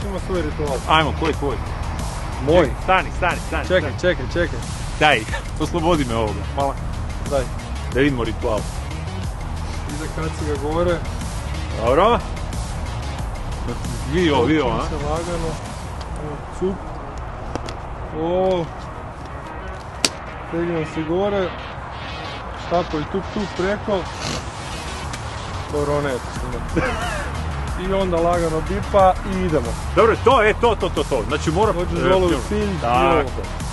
ima svoj ritual. Ajmo, koji tvoj? Moj? Stani. Čekaj. Daj, oslobodi me ovoga. Mala, daj. Da vidimo ritual. Iza kaci ga gore. Dobro. Vidio, a? Se lagano. Cup. O. Stegnemo se gore. Tako i tup preko. Dobro, ne, i onda lagano bipa i idemo. Dobro, to. Znači mora... Hoćeš dole u cilj i ovo.